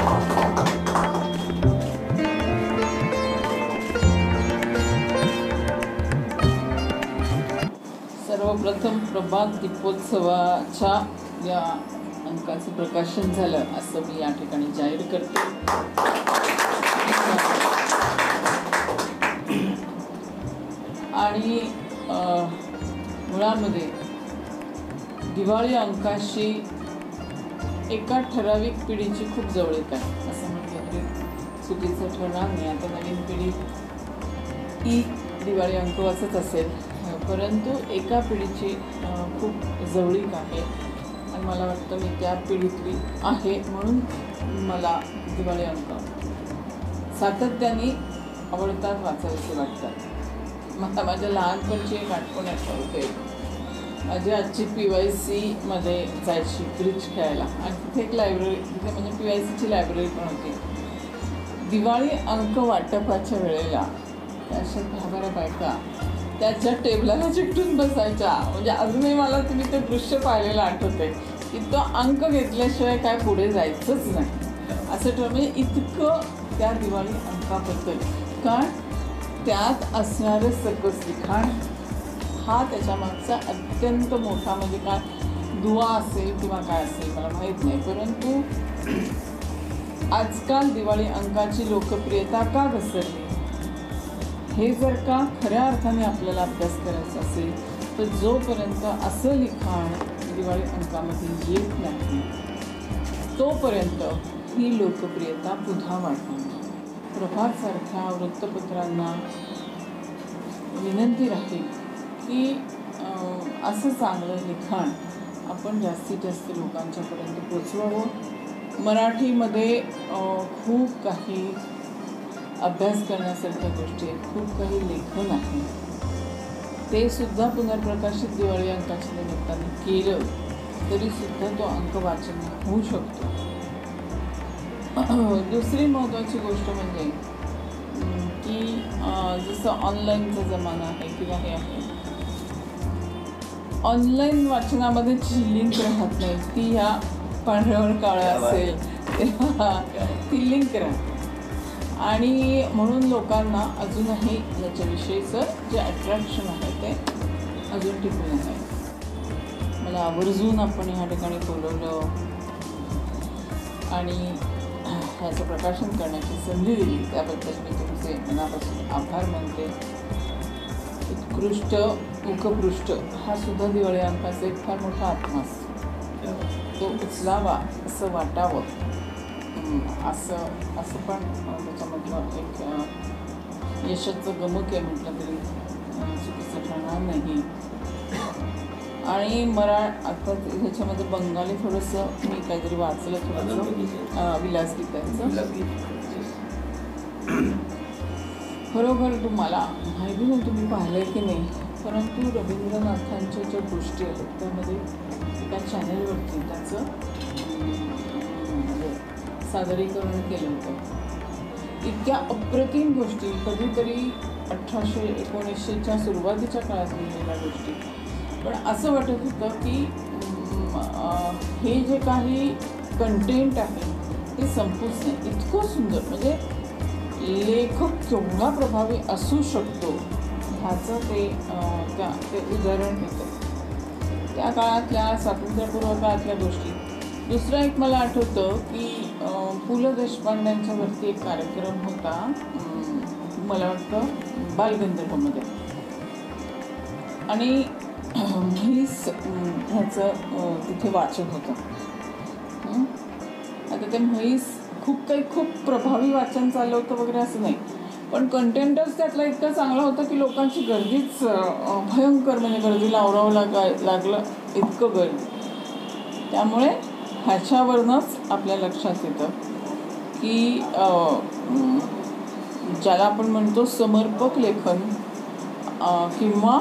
सर्वप्रथम प्रभात दीपोत्सवाच्या या अंकाचं प्रकाशन झालं असं मी या ठिकाणी जाहीर करते. आणि मुळामध्ये दिवाळी अंकाशी एका ठराविक पिढीची खूप जवळीक आहे असं म्हटलं तरी चुकीचं ठरणार नाही. आता नवीन पिढी ही दिवाळी अंक वाचत असेल, परंतु एका पिढीची खूप जवळीक आहे आणि मला वाटतं मी त्या पिढीतली आहे, म्हणून मला दिवाळी अंक सातत्याने आवडतात, वाचायचे वाटतात. मला माझ्या लहानपणची एक आठवण आठवते. माझी आजची PYC मध्ये जायची ब्रिज खेळायला आणि तिथे एक लायब्ररी, तिथे म्हणजे PYCची लायब्ररी पण होती. दिवाळी अंक वाटपाच्या वेळेला अशा 10-12 बायका त्याच्या टेबलाला चिकटून बसायच्या. म्हणजे अजूनही मला तुम्ही ते दृश्य पाहिलेलं आठवते की तो अंक घेतल्याशिवाय काय पुढे जायचंच नाही असं ठरवलं. म्हणजे इतकं त्या दिवाळी अंकाबद्दल, कारण त्यात असणारं सकस लिखाण हा त्याच्यामागचा अत्यंत मोठा, म्हणजे काय दुवा असेल किंवा काय असेल मला माहीत नाही, परंतु आजकाल दिवाळी अंकाची लोकप्रियता का घसरली हे जर का खऱ्या अर्थाने आपल्याला अभ्यास करायचा असेल तर जोपर्यंत असं लिखाण दिवाळी अंकामध्ये येत नाही तोपर्यंत ही लोकप्रियता पुन्हा वाढणार. प्रभातसारख्या वृत्तपत्रांना विनंती राहील की असं चांगलं लिखाण आपण जास्तीत जास्त लोकांच्यापर्यंत पोचवावं. मराठीमध्ये खूप काही अभ्यास करण्यासारख्या गोष्टी आहेत, खूप काही लेखन आहे, ते सुद्धा पुनर्प्रकाशित दिवाळी अंकाच्या निमित्ताने केलं तरीसुद्धा तो अंक वाचन होऊ शकतो. दुसरी महत्त्वाची गोष्ट म्हणजे की जसं ऑनलाईनचा जमाना आहे किंवा हे आहे, ऑनलाईन वाचनामध्ये जी लिंक राहत नाही ती ह्या पांढऱ्यावर काळं असेल तेव्हा ती लिंक राहते आणि म्हणून लोकांना अजूनही याच्याविषयीचं जे अट्रॅक्शन आहे ते अजून टिकून आहे. मला आवर्जून आपण ह्या ठिकाणी बोलवलं आणि ह्याचं प्रकाशन करण्याची संधी दिली त्याबद्दल मी तुमचे मनापासून आभार मानते. उत्कृष्ट मुखपृष्ठ हा सुद्धा दिवाळी अंकाचा एक फार मोठा आत्मा असतो, तो उचलावा असं वाटावं असं पण त्याच्यामधलं एक यशाचं गमक आहे म्हटलं तरी चुकीचं ठरणार नाही. आणि आता ह्याच्यामध्ये बंगाली थोडंसं मी काहीतरी वाचलं, थोडंसं विलासगीतांचं. खरोखर तुम्हाला माहिती नाही तुम्ही पाहिलं आहे की नाही, परंतु रवींद्रनाथांच्या ज्या गोष्टी आहेत त्यामध्ये एका चॅनलवरती त्याचं सादरीकरण केलं होतं. इतक्या अप्रतिम गोष्टी, कधीतरी 1800-1900च्या सुरुवातीच्या काळात लिहिलेल्या गोष्टी, पण असं वाटत होतं की हे जे काही कंटेंट आहे ते संपूच नाही. इतकं सुंदर, म्हणजे लेखक केवढा प्रभावी असू शकतो ह्याचं ते उदाहरण देतं त्या काळातल्या स्वातंत्र्यपूर्व काळातल्या गोष्टी. दुसरं एक मला आठवतं की पु ल देशपांड्यांच्यावरती एक कार्यक्रम होता, मला वाटतं बालगंधर्वमध्ये, आणि म्हैस ह्याचं तिथे वाचन होतं. आता ते म्हैस खूप प्रभावी वाचन चाललं होतं वगैरे असं नाही, पण कंटेंटच त्यातला इतकं चांगलं होतं की लोकांची गर्दीच भयंकर, म्हणजे गर्दीला आवरावं लागलं इतकं गर्दी. त्यामुळे ह्याच्यावरूनच आपल्या लक्षात येतं की ज्याला आपण म्हणतो समर्पक लेखन किंवा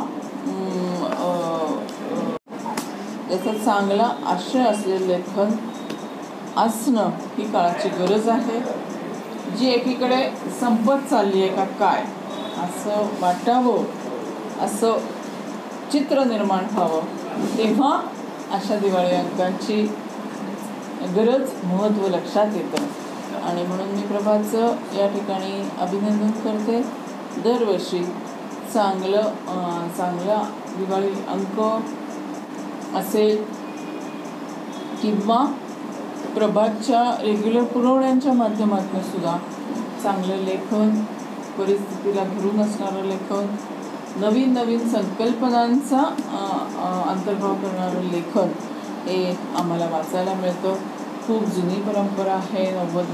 त्याचा चांगला आशय असलेलं लेखन असणं ही काळाची गरज आहे, जी एकीकडे संपत चालली आहे का काय असं वाटावं, असं चित्र निर्माण व्हावं, तेव्हा अशा दिवाळी अंकांची गरज, महत्त्व लक्षात येतं. आणि म्हणून मी प्रभाचं या ठिकाणी अभिनंदन करते. दरवर्षी चांगला दिवाळी अंक असेल किंवा प्रभातच्या रेग्युलर पुरवण्यांच्या माध्यमातून सुद्धा चांगलं लेखन, परिस्थितीला धरून असणारं लेखन, नवीन संकल्पनांचा अंतर्भाव करणारं लेखन हे आम्हाला वाचायला मिळतं. खूप जुनी परंपरा आहे.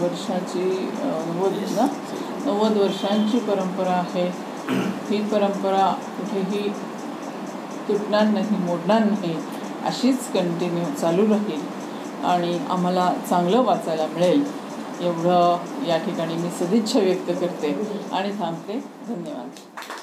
90 वर्षांची परंपरा आहे. ही परंपरा कुठेही तुटणार नाही, मोडणार नाही, अशीच कंटिन्यू चालू राहील आणि आम्हाला चांगलं वाचायला मिळेल एवढं या ठिकाणी मी सदिच्छा व्यक्त करते आणि थांबते. धन्यवाद.